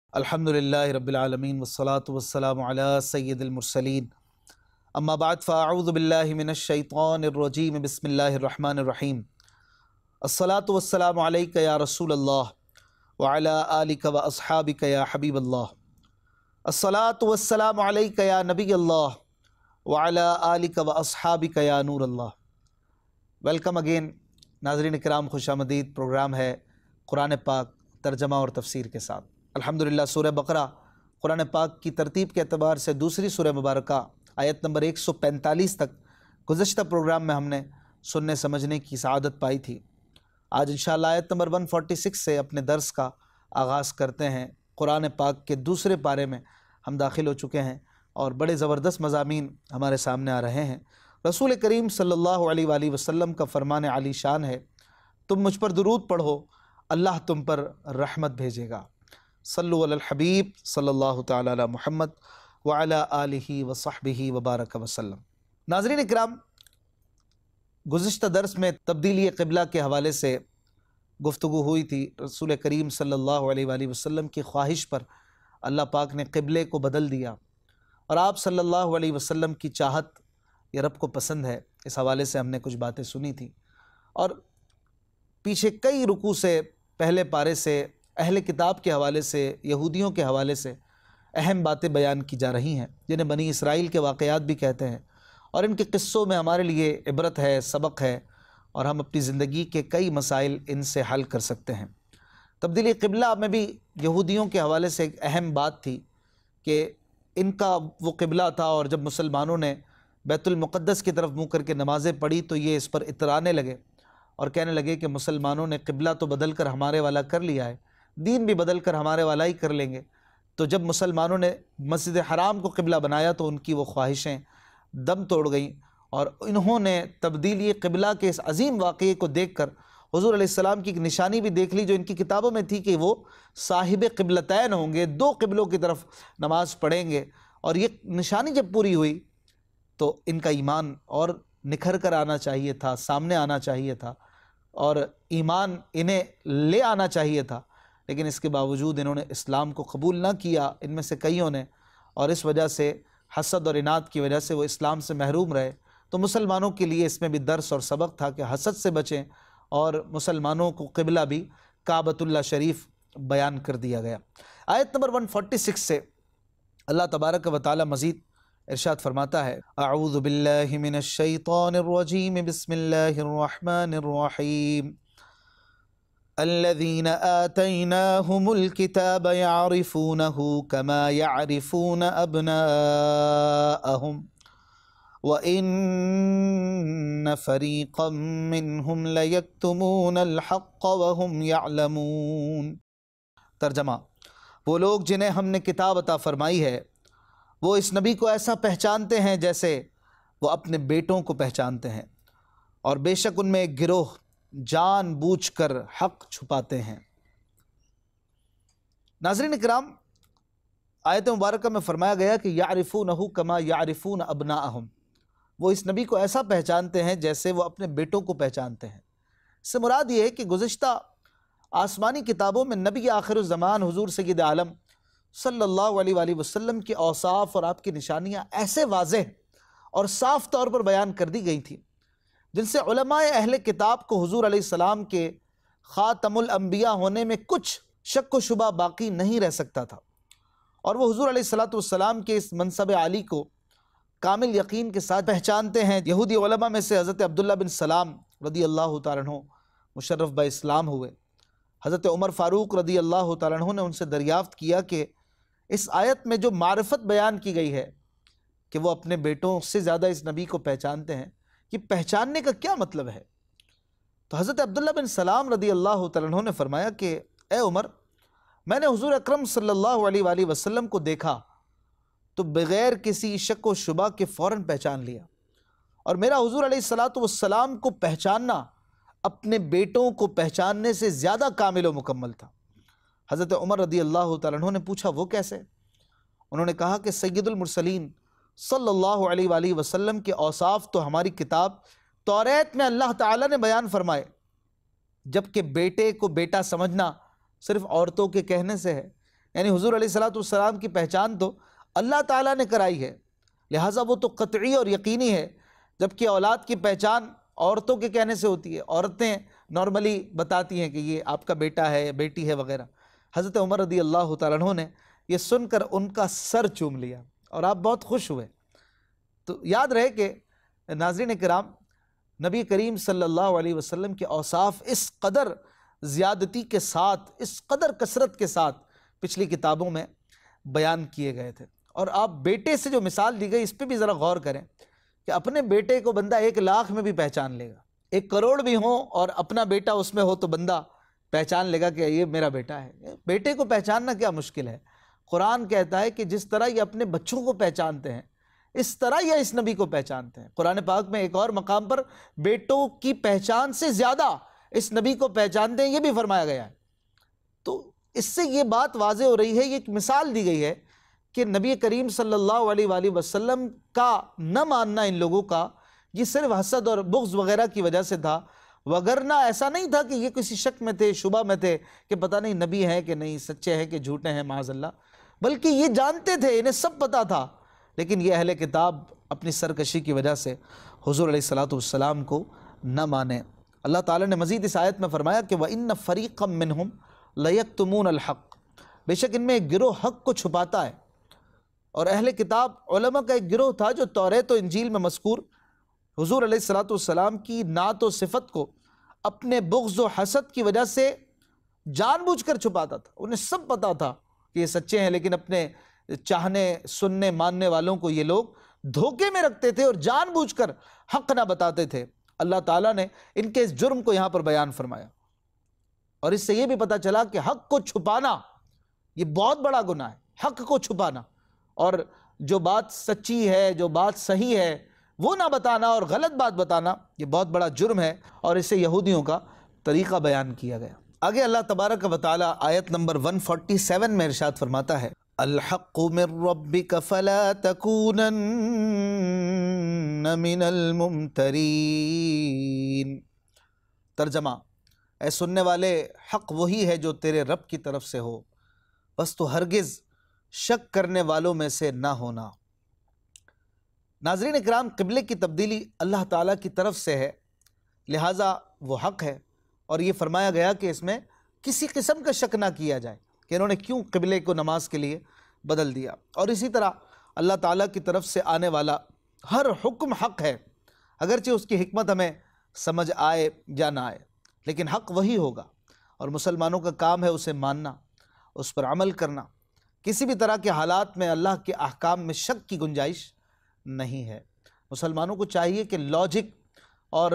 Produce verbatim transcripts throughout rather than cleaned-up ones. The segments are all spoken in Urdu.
الحمدللہ رب العالمین والصلاة والسلام علی سید المرسلین اما بعد فاعوذ باللہ من الشیطان الرجیم بسم اللہ الرحمن الرحیم الصلاة والسلام علیک یا رسول اللہ وعلی آلک و اصحابک یا حبیب اللہ الصلاة والسلام علیک یا نبی اللہ وعلی آلک و اصحابک یا نور اللہ۔ ویلکم اگین ناظرین کرام، خوش آمدید۔ پروگرام ہے قرآن پاک ترجمہ اور تفسیر کے ساتھ۔ الحمدللہ سورہ بقرہ قرآن پاک کی ترتیب کے اعتبار سے دوسری سورہ مبارکہ، آیت نمبر ایک سو پینتالیس تک گزشتہ پروگرام میں ہم نے سننے سمجھنے کی سعادت پائی تھی۔ آج انشاءاللہ آیت نمبر ایک سو چھیالیس سے اپنے درس کا آغاز کرتے ہیں۔ قرآن پاک کے دوسرے پارے میں ہم داخل ہو چکے ہیں اور بڑے زبردست مضامین ہمارے سامنے آ رہے ہیں۔ رسول کریم صلی اللہ علیہ وآلہ وسلم کا فرمان عالی شان ہے، تم مجھ پر درود پڑھو، اللہ تم پر رحمت بھیجے گا۔ صلو علی الحبیب صلی اللہ تعالی علی محمد وعلی آلہ وصحبہ وبارک وسلم۔ ناظرین اکرام، گزشتہ درس میں تبدیلی قبلہ کے حوالے سے گفتگو ہوئی تھی۔ رسول کریم صلی اللہ علیہ وآلہ وسلم کی خواہش پر اللہ پاک نے قبلے کو بدل دیا، اور آپ صلی اللہ علیہ وسلم کی چاہت یہ رب کو پسند ہے۔ اس حوالے سے ہم نے کچھ باتیں سنی تھیں، اور پیچھے کئی رکوع سے، پہلے پارے سے، اہل کتاب کے حوالے سے، یہودیوں کے حوالے سے اہم باتیں بیان کی جا رہی ہیں، جنہیں بنی اسرائیل کے واقعات بھی کہتے ہیں، اور ان کے قصوں میں ہمارے لیے عبرت ہے، سبق ہے، اور ہم اپنی زندگی کے کئی مسائل ان سے حل کر سکتے ہیں۔ تبدیلی قبلہ میں بھی یہودیوں کے حوالے سے ایک اہم بات تھی کہ ان کا وہ قبلہ تھا، اور جب مسلمانوں نے بیت المقدس کی طرف منہ کر کے نمازیں پڑھی تو یہ اس پر اترانے لگے اور کہنے لگے کہ مسلمانوں نے قبلہ تو بدل کر ہمارے والا کر لیا ہے، دین بھی بدل کر ہمارے والا ہی کر لیں گے۔ تو جب مسلمانوں نے مسجد حرام کو قبلہ بنایا تو ان کی وہ خواہشیں دم توڑ گئیں، اور انہوں نے تبدیلی قبلہ کے اس عظیم واقعے کو دیکھ کر حضور علیہ السلام کی ایک نشانی بھی دیکھ لی جو ان کی کتابوں میں تھی کہ وہ صاحب قبلتین ہوں گے، دو قبلوں کی طرف نماز پڑھیں گے۔ اور یہ نشانی جب پوری ہوئی تو ان کا ایمان اور نکھر کر آنا چاہیے تھا، سامنے آنا چاہیے تھا، اور ایمان انہیں لے آنا چاہیے تھا، لیکن اس کے باوجود انہوں نے اسلام کو قبول نہ کیا، ان میں سے کئیوں نے، اور اس وجہ سے حسد اور عناد کی وجہ سے وہ اسلام سے محروم رہے۔ تو مسلمانوں کے لیے اس میں بھی درس اور سبق تھا کہ حسد سے بچیں، اور مسلمانوں کو قبلہ بھی کعبۃ اللہ شریف بیان کر دیا گیا۔ آیت نمبر ایک سو چھیالیس سے اللہ تبارک و تعالی مزید ارشاد فرماتا ہے، اعوذ باللہ من الشیطان الرجیم بسم اللہ الرحمن الرحیم الذین آتیناہم الکتاب یعرفونہ کما یعرفون ابناءہم وَإِنَّ فَرِيقًا مِّنْهُمْ لَيَكْتُمُونَ الْحَقَّ وَهُمْ يَعْلَمُونَ۔ ترجمہ: وہ لوگ جنہیں ہم نے کتاب عطا فرمائی ہے وہ اس نبی کو ایسا پہچانتے ہیں جیسے وہ اپنے بیٹوں کو پہچانتے ہیں، اور بے شک ان میں ایک گروہ جان بوجھ کر حق چھپاتے ہیں۔ ناظرین اکرام، آیت مبارکہ میں فرمایا گیا کہ یعرفونہ کما یعرفون ابناءہم، وہ اس نبی کو ایسا پہچانتے ہیں جیسے وہ اپنے بیٹوں کو پہچانتے ہیں۔ اس سے مراد یہ ہے کہ گزشتہ آسمانی کتابوں میں نبی آخر الزمان حضور سید عالم صلی اللہ علیہ وآلہ وسلم کی اوصاف اور آپ کی نشانیاں ایسے واضح اور صاف طور پر بیان کر دی گئی تھیں جن سے علماء اہل کتاب کو حضور علیہ السلام کے خاتم الانبیاء ہونے میں کچھ شک و شبہ باقی نہیں رہ سکتا تھا، اور وہ حضور علیہ السلام کے اس منصب عالی کو کامل یقین کے ساتھ پہچانتے ہیں۔ یہودی علماء میں سے حضرت عبداللہ بن سلام رضی اللہ تعالیٰ عنہ مشرف با اسلام ہوئے۔ حضرت عمر فاروق رضی اللہ تعالیٰ عنہ نے ان سے دریافت کیا کہ اس آیت میں جو معرفت بیان کی گئی ہے کہ وہ اپنے بیٹوں سے زیادہ اس نبی کو پہچانتے ہیں، یہ پہچاننے کا کیا مطلب ہے؟ تو حضرت عبداللہ بن سلام رضی اللہ تعالیٰ عنہ نے فرمایا کہ اے عمر، میں نے حضور اکرم صلی اللہ علیہ وآلہ وسلم کو دیکھا تو بغیر کسی شک و شبہ کے فوراً پہچان لیا، اور میرا حضور علیہ السلام کو پہچاننا اپنے بیٹوں کو پہچاننے سے زیادہ کامل و مکمل تھا۔ حضرت عمر رضی اللہ تعالیٰ عنہ نے پوچھا وہ کیسے؟ انہوں نے کہا کہ سید المرسلین صلی اللہ علیہ وآلہ وسلم کے اوصاف تو ہماری کتاب توریت میں اللہ تعالیٰ نے بیان فرمائے، جبکہ بیٹے کو بیٹا سمجھنا صرف عورتوں کے کہنے سے ہے، یعنی حضور علیہ الصلوۃ والسلام کی پہچان تو اللہ تعالیٰ نے کرائی ہے، لہٰذا وہ تو قطعی اور یقینی ہے، جبکہ اولاد کی پہچان عورتوں کے کہنے سے ہوتی ہے۔ عورتیں نارملی بتاتی ہیں کہ یہ آپ کا بیٹا ہے، بیٹی ہے وغیرہ۔ حضرت عمر رضی اللہ تعالیٰ عنہ نے یہ سن کر ان کا سر چوم لیا اور آپ بہت خوش ہوئے۔ تو یاد رہے کہ ناظرین کرام، نبی کریم صلی اللہ علیہ وسلم کے اوصاف اس قدر زیادتی کے ساتھ، اس قدر کثرت کے ساتھ پچھلی کتابوں میں بیان کیے گئے تھے۔ اور آپ بیٹے سے جو مثال دی گئی اس پہ بھی ذرا غور کریں کہ اپنے بیٹے کو بندہ ایک لاکھ میں بھی پہچان لے گا، ایک کروڑ بھی ہو اور اپنا بیٹا اس میں ہو تو بندہ پہچان لے گا کہ یہ میرا بیٹا ہے۔ بیٹے کو پہچاننا کیا مشکل ہے؟ قرآن کہتا ہے کہ جس طرح یہ اپنے بچوں کو پہچانتے ہیں اس طرح یہ اس نبی کو پہچانتے ہیں۔ قرآن پاک میں ایک اور مقام پر بیٹوں کی پہچان سے زیادہ اس نبی کو پہچانتے ہیں یہ بھی فرمایا گیا ہے۔ تو اس سے یہ بات واضح ہو رہی ہے، یہ ایک مثال دی گئی ہے کہ نبی کریم صلی اللہ علیہ وآلہ وسلم کا نہ ماننا ان لوگوں کا یہ صرف حسد اور بغض وغیرہ کی وجہ سے تھا، وگرنہ ایسا نہیں تھا کہ یہ کسی شک میں تھے، شبہ میں تھے کہ پتہ نہیں نبی ہیں کہ نہیں، سچے ہیں کہ جھوٹے ہیں معاذ اللہ، بلکہ یہ جانتے تھے، انہیں سب پتہ تھا۔ لیکن یہ اہل کتاب اپنی سرکشی کی وجہ سے حضور علیہ الصلوۃ والسلام کو نہ مانے۔ اللہ تعالیٰ نے مزید اس آیت میں فرمایا کہ وَإِنَّ فَرِيقًا مِّنْهُمْ لَيَكْتُمُونَ الْحَقَّ، بے شک ان میں ایک گروہ حق کو چھپاتا ہے۔ اور اہل کتاب علماء کا ایک گروہ تھا جو توریت و انجیل میں مذکور حضور علیہ الصلوۃ والسلام کی نعت و صفت کو اپنے بغض و حسد کی وجہ سے جان بوجھ کر چھپاتا تھا۔ انہیں سب پتا تھا کہ یہ سچے ہیں، لیکن اپنے چاہنے سننے ماننے والوں کو یہ لوگ دھوکے میں رکھتے تھے اور جان بوجھ کر حق نہ بتاتے تھے۔ اللہ تعالیٰ نے ان کے اس جرم کو یہاں پر بیان فرمایا، اور اس سے یہ بھی پتہ چلا کہ حق کو چھپانا یہ بہت بڑا گناہ ہے۔ حق کو چھپانا اور جو بات سچی ہے، جو بات صحیح ہے وہ نہ بتانا اور غلط بات بتانا یہ بہت بڑا جرم ہے، اور اسے یہودیوں کا طریقہ بیان کیا گیا۔ آگے اللہ تبارک و تعالیٰ آیت نمبر ایک سو سینتالیس میں ارشاد فرماتا ہے الحق من ربک فلا تکونن من الممترین۔ ترجمہ، اے سننے والے، حق وہی ہے جو تیرے رب کی طرف سے ہو، بس تو ہرگز شک کرنے والوں میں سے نہ ہونا۔ ناظرین اکرام، قبلے کی تبدیلی اللہ تعالیٰ کی طرف سے ہے، لہٰذا وہ حق ہے، اور یہ فرمایا گیا کہ اس میں کسی قسم کا شک نہ کیا جائے کہ انہوں نے کیوں قبلے کو نماز کے لیے بدل دیا۔ اور اسی طرح اللہ تعالیٰ کی طرف سے آنے والا ہر حکم حق ہے، اگرچہ اس کی حکمت ہمیں سمجھ آئے یا نہ آئے، لیکن حق وہی ہوگا، اور مسلمانوں کا کام ہے اسے ماننا، اس پر عمل کرنا۔ کسی بھی طرح کے حالات میں اللہ کے احکام میں شک کی گنجائش نہیں ہے۔ مسلمانوں کو چاہیے کہ لاجک اور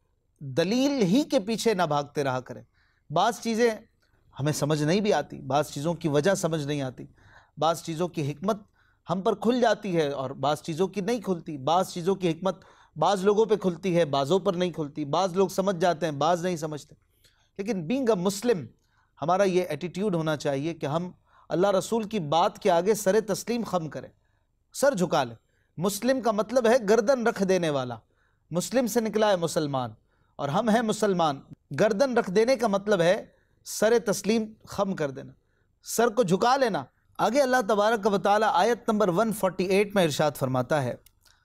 دلیل ہی کے پیچھے نہ بھاگتے رہا کریں۔ بعض چیزیں ہمیں سمجھ نہیں بھی آتی، بعض چیزوں کی وجہ سمجھ نہیں آتی، بعض چیزوں کی حکمت ہم پر کھل جاتی ہے اور بعض چیزوں کی نہیں کھلتی، بعض چیزوں کی حکمت بعض لوگوں پہ کھلتی ہے، بعضوں پر نہیں کھلتی، بعض لوگ سمجھ جاتے ہیں، بعض نہیں سمجھتے۔ لیکن بینگ اے مسلم ہمارا یہ ایٹیٹیوڈ ہونا چاہیے کہ ہم اللہ رسول کی بات کے آگے سر تسلیم خم کریں، سر جھکا لیں۔ مسلم کا مطلب ہے گردن رکھ دینے والا، مسلم سے نکلا ہے مسلمان، اور ہم ہیں مسلمان۔ گردن رکھ دینے کا مطلب ہے سر تسلیم خم کر دینا، سر کو جھکا لینا۔ آگے اللہ تبارک و تعالیٰ آیت نمبر ایک سو اڑتالیس میں ارشاد فرماتا ہے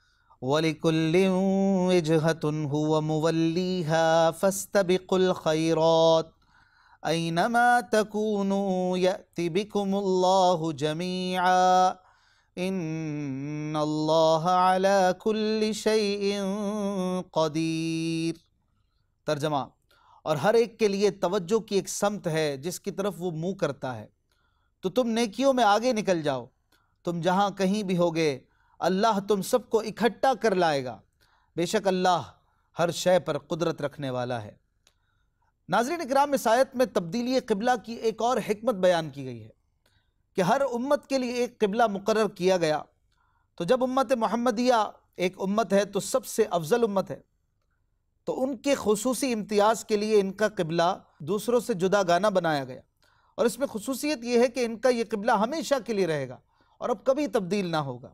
وَلِكُلٍّ وِجْهَةٌ هُوَ مُوَلِّيهَا فَاسْتَبِقُوا الْخَيْرَاتِ أَيْنَمَا تَكُونُوا يَأْتِ بِكُمُ اللَّهُ جَمِيعًا إِنَّ اللَّهَ عَلَى كُلِّ شَيْءٍ قَدِيرٌ۔ ترجمہ، اور ہر ایک کے لیے توجہ کی ایک سمت ہے جس کی طرف وہ منہ کرتا ہے، تو تم نیکیوں میں آگے نکل جاؤ، تم جہاں کہیں بھی ہوگے اللہ تم سب کو اکٹھا کر لائے گا، بے شک اللہ ہر شے پر قدرت رکھنے والا ہے۔ ناظرین اکرام، اس آیت میں تبدیلی قبلہ کی ایک اور حکمت بیان کی گئی ہے کہ ہر امت کے لیے ایک قبلہ مقرر کیا گیا، تو جب امت محمدیہ ایک امت ہے تو سب سے افضل امت ہے، تو ان کے خصوصی امتیاز کے لیے ان کا قبلہ دوسروں سے جدا گانا بنایا گیا، اور اس میں خصوصیت یہ ہے کہ ان کا یہ قبلہ ہمیشہ کے لیے رہے گا اور اب کبھی تبدیل نہ ہوگا۔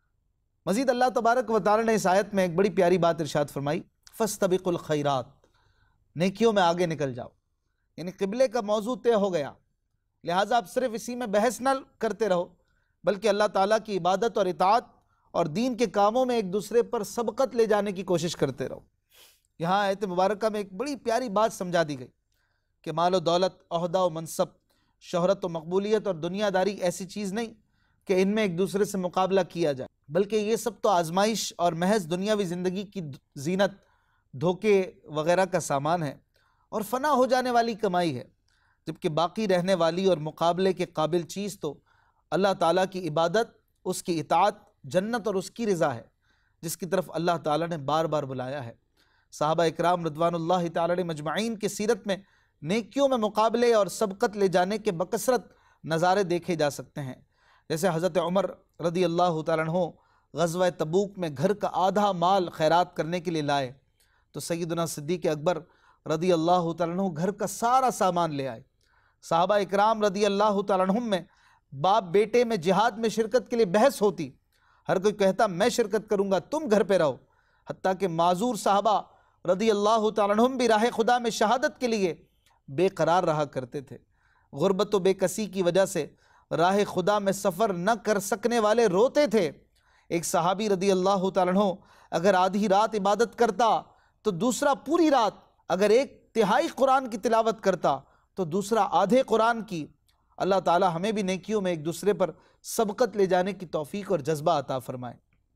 مزید اللہ تبارک و تعالی نے اس آیت میں ایک بڑی پیاری بات ارشاد فرمائی فَاسْتَبِقُوا الْخَيْرَاتِ، نیکیوں میں آگے نکل جاؤ۔ یعنی قبلے کا موضوع طے ہو گیا، لہٰذا آپ صرف اسی میں بحث نہ کرتے رہو، بلکہ اللہ تعالیٰ کی عبادت اور اطاعت اور دین کے کاموں میں ایک دوسرے پر سبقت لے جانے کی کوشش کرتے رہو۔ یہاں آیت مبارکہ میں ایک بڑی پیاری بات سمجھا دی گئی کہ مال و دولت، عہدہ و منصب، شہرت و مقبولیت اور دنیا داری ایسی چیز نہیں کہ ان میں ایک دوسرے سے مقابلہ کیا جائے، بلکہ یہ سب تو آزمائش اور محض دنیاوی زندگی کی زینت، دھوکے وغیرہ کا سامان ہے اور فنا ہو جانے والی کمائی ہے، جبکہ باقی رہنے والی اور مقابلے کے قابل چیز تو اللہ تعالیٰ کی عبادت، اس کی اطاعت، جنت اور اس کی رضا ہے، جس کی طرف اللہ تعالیٰ نے بار بار بلایا ہے۔ صحابہ اکرام رضوان اللہ تعالیٰ علیہم مجمعین کی سیرت میں نیکیوں میں مقابلے اور سبقت لے جانے کے بکثرت نظارے دیکھے جا سکتے ہیں، جیسے حضرت عمر رضی اللہ تعالیٰ عنہ غزوہ تبوک میں گھر کا آدھا مال خیرات کرنے کے لیے لائے، تو سیدنا صدیق اکبر رضی اللہ تعالیٰ عنہ گھر کا سارا سامان لے آئے۔ صحابہ اکرام رضی اللہ تعالیٰ عنہم میں باپ بیٹے میں جہاد میں شرکت کے لیے بحث ہوتی، ہر کوئی کہتا میں شرکت کروں گا، تم گھر پہ رہو، حتیٰ کہ معذور صحابہ رضی اللہ تعالیٰ عنہم بھی راہ خدا میں شہادت کے لیے بے قرار رہا کرتے تھے۔ غربت و بے کسی کی وجہ سے راہ خدا میں سفر نہ کر سکنے والے روتے تھے۔ ایک صحابی رضی اللہ تعالیٰ عنہ اگر آدھی رات عبادت کرتا تو دوسرا پوری رات، اگر ایک تہائی قرآن کی تلاوت کرتا تو دوسرا آدھے قرآن کی۔ اللہ تعالیٰ ہمیں بھی نیکیوں میں ایک دوسرے پر سبقت لے جانے کی توفیق اور جذبہ عطا فرمائے۔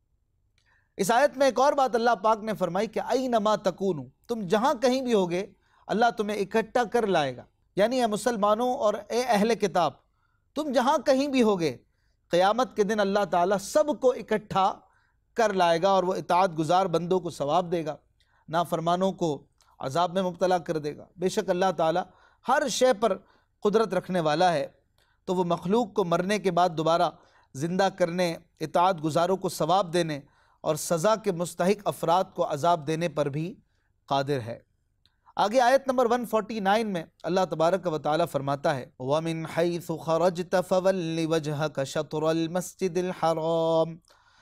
اس آیت میں ایک اور بات اللہ پاک نے فرمائی کہ اینما تکونو، تم جہاں کہیں بھی ہوگے اللہ تمہیں اکٹھا کر لائے گا، یعنی اے مسلمانوں اور اے اہل کتاب، تم جہاں کہیں بھی ہوگے قیامت کے دن اللہ تعالیٰ سب کو اکٹھا کر لائے گا اور وہ اطاعت گزار بندوں کو ثواب دے گا، نافرمانوں کو عذاب میں مبتلا کر دے گا۔ بے شک اللہ تعالیٰ ہر شے پر قدرت رکھنے والا ہے، تو وہ مخلوق کو مرنے کے بعد دوبارہ زندہ کرنے، اطاعت گزاروں کو ثواب دینے اور سزا کے مستحق افراد کو عذاب دینے پر بھی قادر ہے۔ آگے آیت نمبر ایک سو انچاس میں اللہ تبارک و تعالیٰ فرماتا ہے وَمِنْ حَيْثُ خَرَجْتَ فَوَلِّ وَجْهَكَ شَطْرَ الْمَسْجِدِ الْحَرَامِ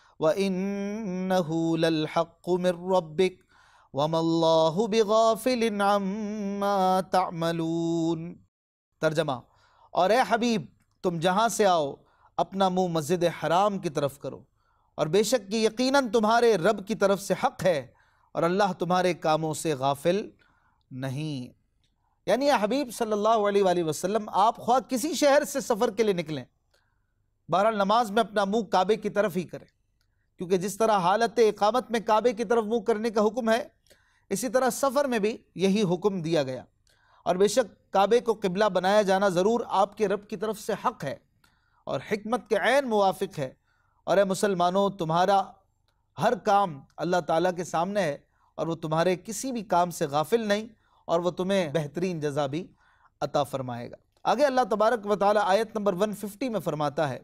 وَإِنَّهُ لَلْحَقُّ مِنْ رَبِّكَ وَمَا اللَّهُ بِغَافِلٍ عَمَّا تَعْمَلُونَ۔ ترجمہ، اور اے حبیب تم جہاں سے آؤ اپنا منہ مسجد حرام کی طرف کرو، اور بے شک یہ یقیناً تمہارے رب کی طرف سے حق ہے اور اللہ تمہارے کاموں سے غافل نہیں۔ یعنی اے حبیب صلی اللہ علیہ وآلہ وسلم، آپ خواہ کسی شہر سے سفر کے لیے نکلیں، بہرحال نماز میں اپنا منہ کعبے کی طرف ہی کریں، کیونکہ جس طرح حالت اقامت میں کعبے کی طرف منہ کرنے کا حکم ہے، اسی طرح سفر میں بھی یہی حکم دیا گیا۔ اور بے شک کعبے کو قبلہ بنایا جانا ضرور آپ کے رب کی طرف سے حق ہے اور حکمت کے عین موافق ہے۔ اور اے مسلمانوں، تمہارا ہر کام اللہ تعالیٰ کے سامنے ہے اور وہ تمہارے کسی بھی کام سے غافل نہیں، اور وہ تمہیں بہترین جزا بھی عطا فرمائے گا۔ آگے اللہ تبارک و تعالیٰ آیت نمبر ایک سو پچاس میں فرماتا ہے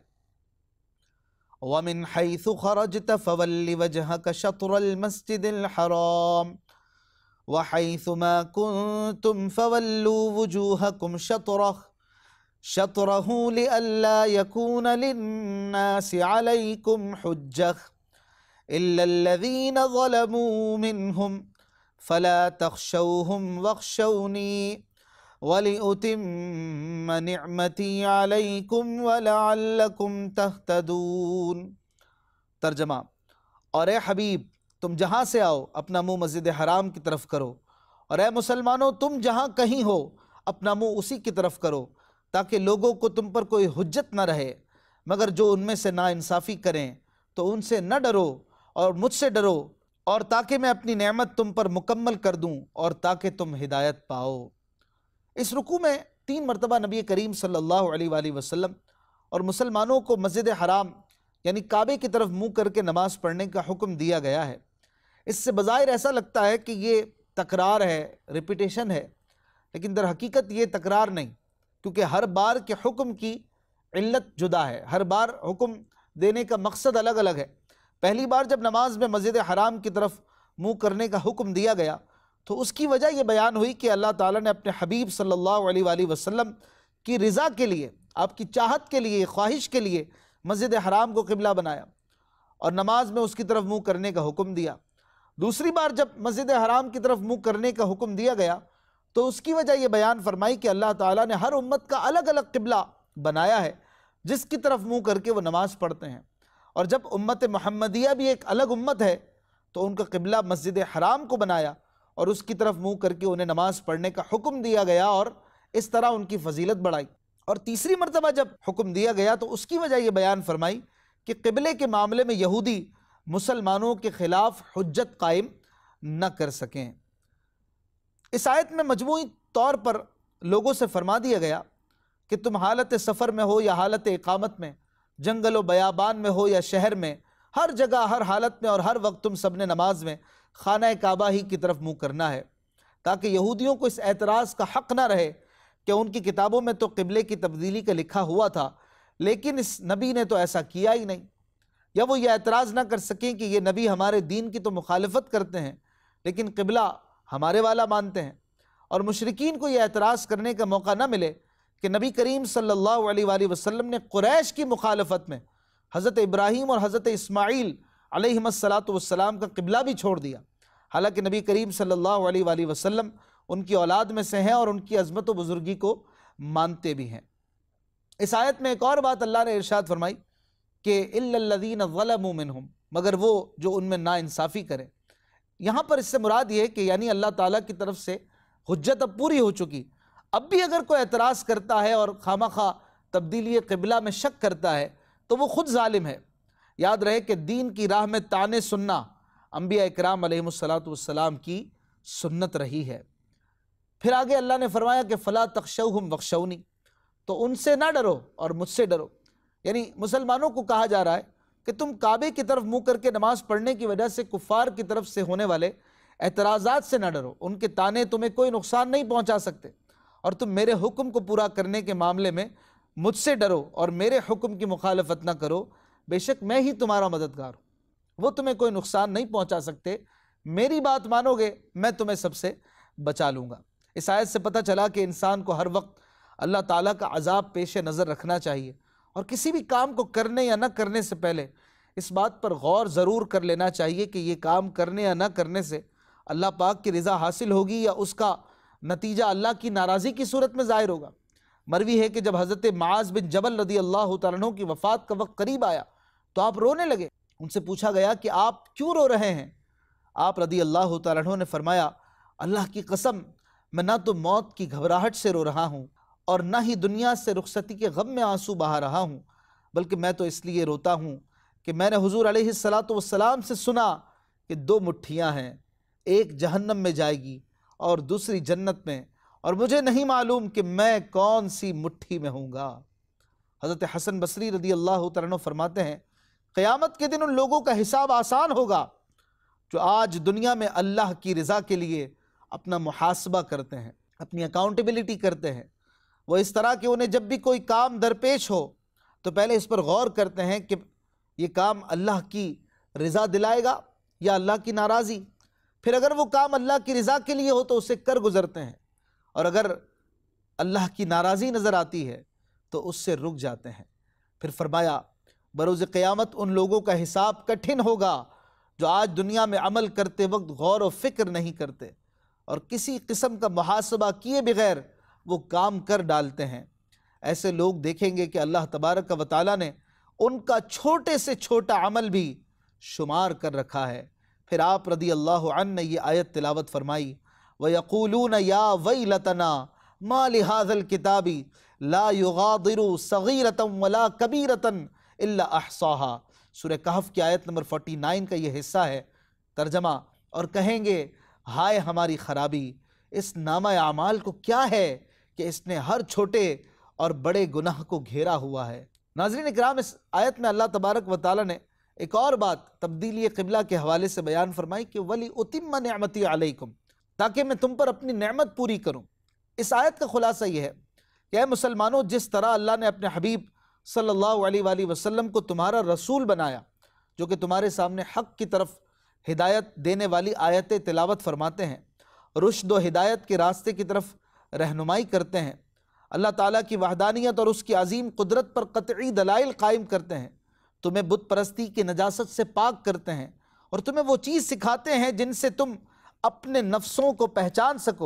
وَمِنْ حَيْثُ خَرَجْتَ فَوَلِّ وَجْهَكَ شَطْرَ الْمَسْجِدِ الْحَرَامِ وَحَيْثُ مَا كُنْتُمْ فَوَلُّوا وُجُوهَكُمْ شَطْرَهُ شَطْرَهُ لِئَلَّا يَكُونَ لِلنَّاسِ عَلَيْكُمْ حُجَّةٌ إِلَّا الَّذِينَ ظَلَمُوا مِنْهُمْ فَلَا تَخْشَوْهُمْ وَاخْشَوْنِي وَلِأُتِمَّ نِعْمَتِي عَلَيْكُمْ وَلَعَلَّكُمْ تَهْتَدُونَ۔ ترجمہ، اور اے حبیب تم جہاں سے آؤ اپنا منہ مسجد حرام کی طرف کرو، اور اے مسلمانوں تم جہاں کہیں ہو اپنا منہ اسی کی طرف کرو، تاکہ لوگوں کو تم پر کوئی حجت نہ رہے، مگر جو ان میں سے ناانصافی کریں تو ان سے نہ ڈرو اور مجھ سے ڈرو، اور تاکہ میں اپنی نعمت تم پر مکمل کر دوں اور تاکہ تم ہدایت پاؤ۔ اس رکوع میں تین مرتبہ نبی کریم صلی اللہ علیہ وآلہ وسلم اور مسلمانوں کو مسجد حرام یعنی کعبے کی طرف منہ کر کے نماز پڑھنے کا حکم دیا گیا ہے۔ اس سے بظاہر ایسا لگتا ہے کہ یہ تکرار ہے، ریپیٹیشن ہے، لیکن در حقیقت یہ تکرار نہیں، کیونکہ ہر بار کے حکم کی علت جدا ہے، ہر بار حکم دینے کا مقصد الگ الگ ہے۔ پہلی بار جب نماز میں مسجد حرام کی طرف منہ کرنے کا حکم دیا گیا تو اس کی وجہ یہ بیان ہوئی کہ اللہ تعالیٰ نے اپنے حبیب صلی اللہ علیہ وآلہ وسلم کی رضا کے لیے، آپ کی چاہت کے لیے، خواہش کے لیے مسجد حرام کو قبلہ بنایا اور نماز میں اس کی طرف منہ کرنے کا حکم دیا۔ دوسری بار جب مسجد حرام کی طرف منہ کرنے کا حکم دیا گیا تو اس کی وجہ یہ بیان فرمائی کہ اللہ تعالیٰ نے ہر امت کا الگ الگ قبلہ بنایا ہے جس کی طرف منہ کر کے وہ نماز پڑھتے ہیں، اور جب امت محمدیہ بھی ایک الگ امت ہے تو ان کا قبلہ مسجد حرام کو بنایا اور اس کی طرف منہ کر کے انہیں نماز پڑھنے کا حکم دیا گیا، اور اس طرح ان کی فضیلت بڑھائی۔ اور تیسری مرتبہ جب حکم دیا گیا تو اس کی وجہ یہ بیان فرمائی کہ قبلے کے معاملے میں یہودی مسلمانوں کے خلاف حجت قائم نہ کر سکیں۔ اس آیت میں مجموعی طور پر لوگوں سے فرما دیا گیا کہ تم حالت سفر میں ہو یا حالت اقامت میں، جنگل و بیابان میں ہو یا شہر میں، ہر جگہ ہر حالت میں اور ہر وقت تم سب نے نماز میں خانہ کعبہ ہی کی طرف منہ کرنا ہے، تاکہ یہودیوں کو اس اعتراض کا حق نہ رہے کہ ان کی کتابوں میں تو قبلے کی تبدیلی کا لکھا ہوا تھا لیکن اس نبی نے تو ایسا کیا ہی نہیں، یا وہ یہ اعتراض نہ کر سکیں کہ یہ نبی ہمارے دین کی تو مخالفت کرتے ہیں لیکن قبلہ ہمارے والا مانتے ہیں، اور مشرکین کو یہ اعتراض کرنے کا موقع نہ ملے کہ نبی کریم صلی اللہ علیہ وآلہ وسلم نے قریش کی مخالفت میں حضرت ابراہیم اور حضرت اسماعیل علیہم السلام کا قبلہ بھی چھوڑ دیا، حالانکہ نبی کریم صلی اللہ علیہ وآلہ وسلم ان کی اولاد میں سے ہیں اور ان کی عظمت و بزرگی کو مانتے بھی ہیں۔ اس آیت میں ایک اور بات اللہ نے ارشاد فرمائی کہ اِلَّا الَّذِينَ ظَلَمُوا مِنْهُمْ، مگر وہ جو ان میں ناانصافی کریں۔ یہاں پر اس سے مراد یہ کہ یعنی اللہ تعالیٰ کی طرف سے حجت اب پوری ہو چکی، اب بھی اگر کوئی اعتراض کرتا ہے اور خواہ مخواہ تبدیلی قبلہ میں شک کرتا ہے تو وہ خود ظالم ہے۔ یاد رہے کہ دین کی راہ میں طعنے سننا انبیاء اکرام علیہم السلام کی سنت رہی ہے۔ پھر آگے اللہ نے فرمایا کہ فَلَا تَخْشَوْهُمْ وَخْشَوْنِي، تو ان سے نہ ڈرو اور مجھ سے ڈرو، یعنی مسلمانوں کو کہا جا رہا ہے کہ تم کعبے کی طرف منہ کر کے نماز پڑھنے کی وجہ سے کفار کی طرف سے ہونے والے اعتراضات سے نہ ڈرو، ان کے طعنے تمہیں کوئی نقصان نہیں پہنچا سکتے، اور تم میرے حکم کو پورا کرنے کے معاملے میں مجھ سے ڈرو اور میرے حکم کی مخالفت نہ کرو، بے شک میں ہی تمہارا مددگار ہوں، وہ تمہیں کوئی نقصان نہیں پہنچا سکتے، میری بات مانو گے میں تمہیں سب سے بچا لوں گا۔ اس آیت سے پتہ چلا کہ انسان کو ہر وقت اللہ تعالیٰ کا عذاب پیش نظر رکھنا چاہیے، اور کسی بھی کام کو کرنے یا نہ کرنے سے پہلے اس بات پر غور ضرور کر لینا چاہیے کہ یہ کام کرنے یا نہ کرنے سے اللہ پاک کی رضا حاصل ہوگی یا اس کا نتیجہ اللہ کی ناراضی کی صورت میں ظاہر ہوگا۔ مروی ہے کہ جب حضرت معاذ بن جبل رضی اللہ تعالیٰ عنہ کی وفات کا وقت قریب آیا تو آپ رونے لگے۔ ان سے پوچھا گیا کہ آپ کیوں رو رہے ہیں؟ آپ رضی اللہ تعالیٰ عنہ نے فرمایا، اللہ کی قسم میں نہ تو موت کی گھبراہٹ سے رو رہا ہوں اور نہ ہی دنیا سے رخصتی کے غم میں آنسو بہا رہا ہوں، بلکہ میں تو اس لیے روتا ہوں کہ میں نے حضور علیہ السلام سے سنا کہ دو مٹھیاں ہیں، ایک جہنم میں جائے گی اور دوسری جنت میں، اور مجھے نہیں معلوم کہ میں کون سی مٹھی میں ہوں گا۔ حضرت حسن بصری رضی اللہ تعالیٰ عنہ فرماتے ہیں، قیامت کے دن ان لوگوں کا حساب آسان ہوگا جو آج دنیا میں اللہ کی رضا کے لیے اپنا محاسبہ کرتے ہیں، اپنی اکاؤنٹیبلٹی کرتے ہیں۔ وہ اس طرح کہ انہیں جب بھی کوئی کام درپیش ہو تو پہلے اس پر غور کرتے ہیں کہ یہ کام اللہ کی رضا دلائے گا یا اللہ کی ناراضی، پھر اگر وہ کام اللہ کی رضا کے لیے ہو تو اسے کر گزرتے ہیں، اور اگر اللہ کی ناراضی نظر آتی ہے تو اس سے رک جاتے ہیں۔ پھر فرمایا، بروز قیامت ان لوگوں کا حساب کٹھن ہوگا جو آج دنیا میں عمل کرتے وقت غور و فکر نہیں کرتے اور کسی قسم کا محاسبہ کیے بغیر وہ کام کر ڈالتے ہیں۔ ایسے لوگ دیکھیں گے کہ اللہ تبارک و تعالیٰ نے ان کا چھوٹے سے چھوٹا عمل بھی شمار کر رکھا ہے۔ پھر آپ رضی اللہ عنہ نے یہ آیت تلاوت فرمائی، وَيَقُولُونَ يَا وَيْلَتَنَا مَا لِهَذَا الْكِتَابِ لَا يُغَادِرُ صَغِيرَةً وَلَا كَبِيرَةً إِلَّا أَحْصَاهَا۔ سورہ کہف کی آیت نمبر انچاس کا یہ حصہ ہے۔ ترجمہ، اور کہیں گے ہائے ہماری خرابی، اس نامہ اعمال کو کیا ہے کہ اس نے ہر چھوٹے اور بڑے گناہ کو گھیرا ہوا ہے۔ ناظرین اکرام، اس آیت میں اللہ تبارک و تعالیٰ نے ایک اور بات تبدیلی قبلہ کے حوالے سے بیان فرمائی کہ وَلِأُتِمَّ نِعْمَتِي عَلَيْكُمْ، تاکہ میں تم پر اپنی نعمت پوری کروں۔ اس آیت کا خلاصہ یہ ہے کہ اے مسلمانوں، جس طرح اللہ نے اپنے حبیب صلی اللہ علیہ وآلہ وسلم کو تمہارا رسول بنایا جو کہ تمہارے سامنے حق کی طرف ہدایت دینے والی آیتیں تلاوت فرماتے ہیں، رشد و ہدایت کے راستے کی طرف رہنمائی کرتے ہیں، اللہ تعالیٰ کی وحدانیت اور اس کی عظیم قدرت پر قطعی دلائل قائم کرتے ہیں، تمہیں بت پرستی کی نجاست سے پاک کرتے ہیں، اور تمہیں وہ چیز سکھاتے ہیں جن سے تم اپنے نفسوں کو پہچان سکو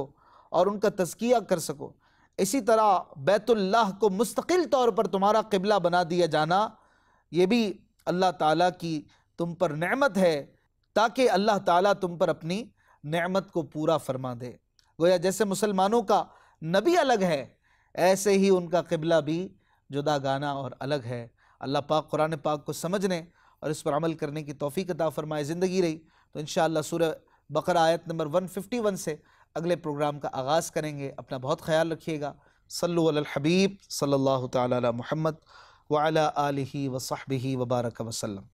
اور ان کا تزکیہ کر سکو۔ اسی طرح بیت اللہ کو مستقل طور پر تمہارا قبلہ بنا دیا جانا، یہ بھی اللہ تعالیٰ کی تم پر نعمت ہے، تاکہ اللہ تعالیٰ تم پر اپنی نعمت کو پورا فرما دے۔ گویا جیسے مسلمانوں کا نبی الگ ہے، ایسے ہی ان کا قبلہ بھی جدا گانا اور الگ ہے۔ اللہ پاک قرآن پاک کو سمجھنے اور اس پر عمل کرنے کی توفیق عطا فرمائے۔ زندگی رہی تو انشاءاللہ سورہ بقرہ آیت نمبر ایک سو اکیاون سے اگلے پروگرام کا آغاز کریں گے۔ اپنا بہت خیال رکھیے گا۔ صلو علی الحبیب صلی اللہ تعالی علی محمد وعلی آلہ وصحبہ وبارک وسلم۔